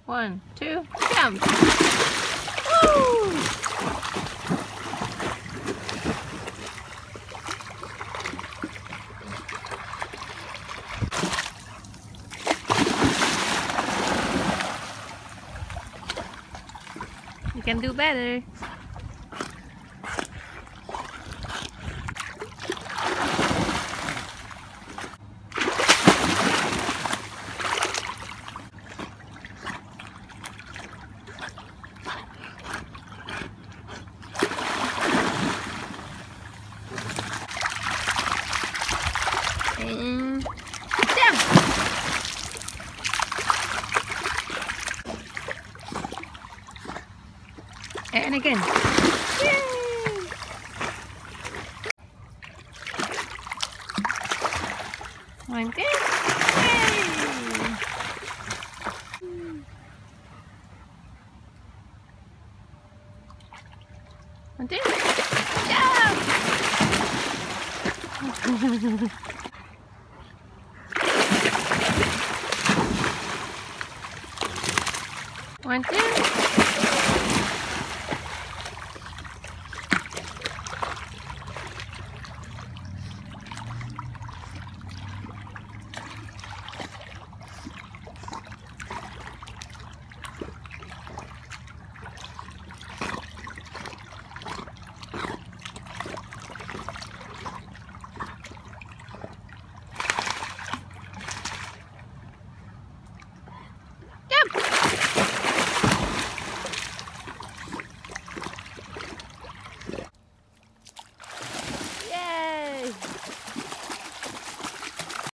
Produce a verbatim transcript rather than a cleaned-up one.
One, two, jump! Woo! You can do better. And jump! And again. Yay! One, two. Yay! One, two. Jump! One, two.